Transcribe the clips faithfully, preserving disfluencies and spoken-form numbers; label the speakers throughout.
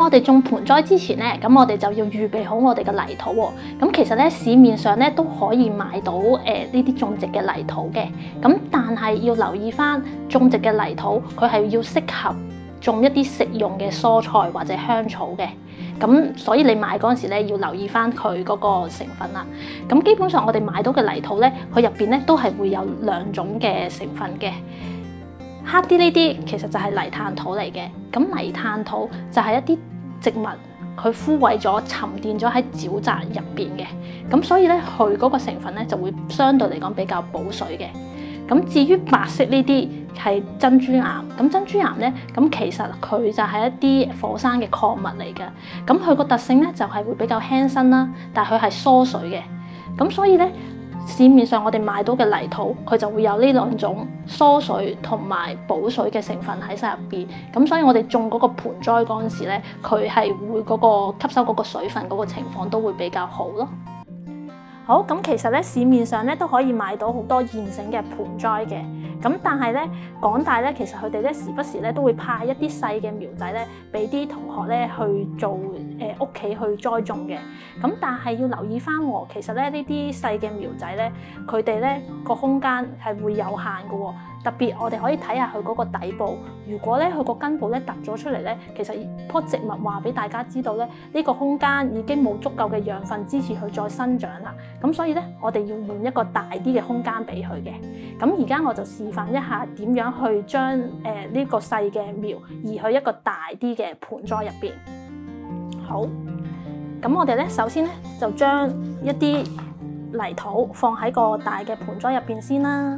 Speaker 1: 我哋種盆栽之前咧，咁我哋就要預備好我哋嘅泥土喎。咁其實咧，市面上咧都可以買到誒呢啲種植嘅泥土嘅。咁但係要留意翻種植嘅泥土，佢係要適合種一啲食用嘅蔬菜或者香草嘅。咁所以你買嗰陣時咧，要留意翻佢嗰個成分啦。咁基本上我哋買到嘅泥土咧，佢入邊咧都係會有兩種嘅成分嘅。黑啲呢啲其實就係泥炭土嚟嘅，咁泥炭土就係一啲植物佢枯萎咗、沉澱咗喺沼澤入邊嘅，咁所以咧佢嗰個成分咧就會相對嚟講比較補水嘅。咁至於白色呢啲係珍珠岩，咁珍珠岩咧，咁其實佢就係一啲火山嘅礦物嚟嘅，咁佢個特性咧就係會比較輕身啦，但係佢係疏水嘅，咁所以咧。市面上我哋買到嘅泥土，佢就會有呢兩種疏水同埋補水嘅成分喺晒入邊。咁所以我哋種嗰個盆栽嗰陣時咧，佢係會嗰個吸收嗰個水分嗰個情況都會比較好咯。好，咁其實咧市面上咧都可以買到好多現成嘅盆栽嘅。咁但係咧港大咧，其實佢哋咧時不時咧都會派一啲細嘅苗仔咧，俾啲同學咧去做誒屋企去栽種嘅。咁但係要留意翻喎，其實咧呢啲細嘅苗仔咧，佢哋咧個空間係會有限嘅喎。特別我哋可以睇下佢嗰個底部，如果咧佢個根部咧突咗出嚟咧，其實棵植物話俾大家知道咧，呢個空間已經冇足夠嘅養分支持佢再生長啦。咁所以咧，我哋要換一個大啲嘅空間俾佢嘅。咁而家我就示範一下點樣去將誒呢個細嘅苗移去一個大啲嘅盆栽入邊。好，咁我哋咧首先咧就將一啲泥土放喺個大嘅盆栽入邊先啦。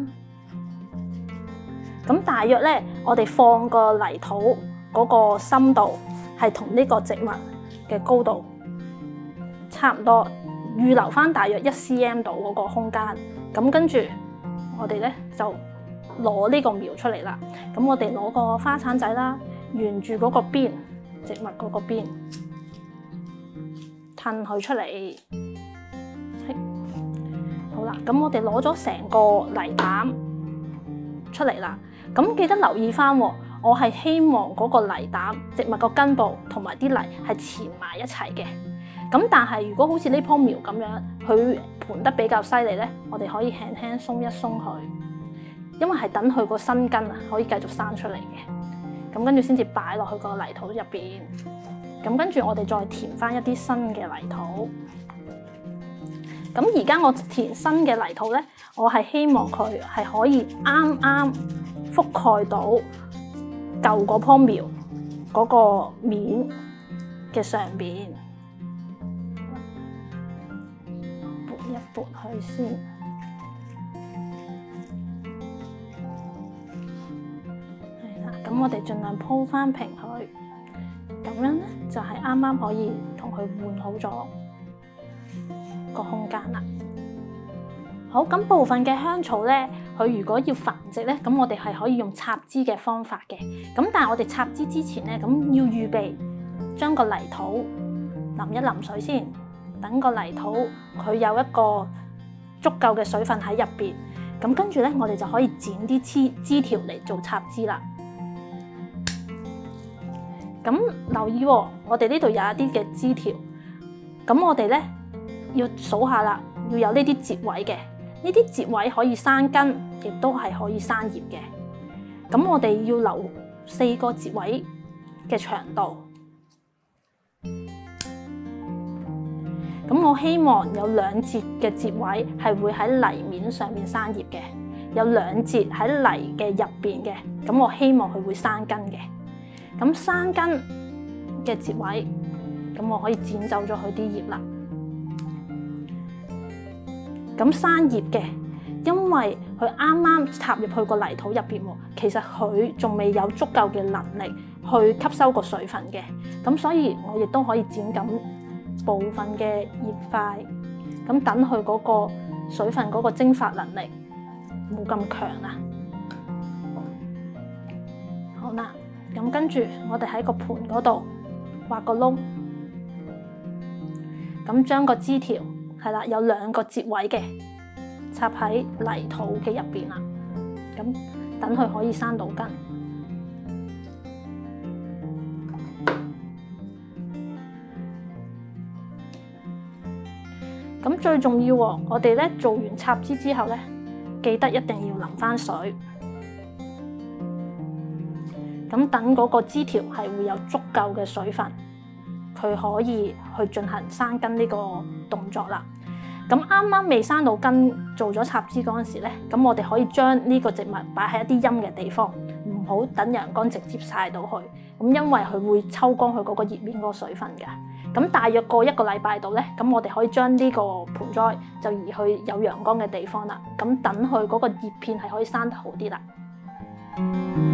Speaker 1: 咁大約咧，我哋放個泥土嗰個深度係同呢個植物嘅高度差唔多，預留翻大約一 cm 度嗰個空間。咁跟住我哋咧就攞呢個苗出嚟啦。咁我哋攞個花鏟仔啦，沿住嗰個邊植物嗰個邊褪佢出嚟。好啦，咁我哋攞咗成個泥膽出嚟啦。咁記得留意翻，我係希望嗰個泥膽植物個根部同埋啲泥係纏埋一齊嘅。咁但係如果好似呢棵苗咁樣，佢盤得比較犀利咧，我哋可以輕輕鬆一鬆佢，因為係等佢個新根啊可以繼續生出嚟嘅。咁跟住先至擺落去個泥土入邊。咁跟住我哋再填翻一啲新嘅泥土。咁而家我填新嘅泥土咧，我係希望佢係可以啱啱覆蓋到舊嗰棵苗嗰個面嘅上邊，撥一撥佢先。係啦，咁我哋盡量鋪翻平佢，咁樣咧就係啱啱可以同佢換好咗個空間啦。好，咁部分嘅香草咧，佢如果要繁殖咧，咁我哋係可以用插枝嘅方法嘅。咁但係我哋插枝之前咧，咁要預備將個泥土淋一淋水先，等個泥土佢有一個足夠嘅水分喺入邊。咁跟住咧，我哋就可以剪啲枝枝條嚟做插枝啦。咁留意喎，我哋呢度有一啲嘅枝條，咁我哋咧要數下啦，要有呢啲節位嘅。呢啲節位可以生根，亦都係可以生葉嘅。咁我哋要留四個節位嘅長度。咁我希望有兩節嘅節位係會喺泥面上面生葉嘅，有兩節喺泥嘅入邊嘅。咁我希望佢會生根嘅。咁生根嘅節位，咁我可以剪走咗佢啲葉啦。咁生葉嘅，因為佢啱啱插入去個泥土入邊喎，其實佢仲未有足夠嘅能力去吸收個水分嘅，咁所以我亦都可以剪緊部分嘅葉塊，咁等佢嗰個水分嗰個蒸發能力冇咁強啦。好啦，咁跟住我哋喺個盤嗰度挖個窿，咁將個枝條。係啦，有兩個節位嘅，插喺泥土嘅入邊啦。咁等佢可以生到根。 咁最重要喎，我哋咧做完插枝之後咧，記得一定要淋翻水。咁等嗰個枝條係會有足夠嘅水分，佢可以去進行生根呢個動作啦。咁啱啱未生到根，做咗插枝嗰陣時咧，咁我哋可以將呢個植物擺喺一啲陰嘅地方，唔好等陽光直接曬到佢。咁因為佢會抽乾佢嗰個葉面嗰個水分嘅。咁大約過一個禮拜度咧，咁我哋可以將呢個盆栽就移去有陽光嘅地方啦。咁等佢嗰個葉片係可以生得好啲啦。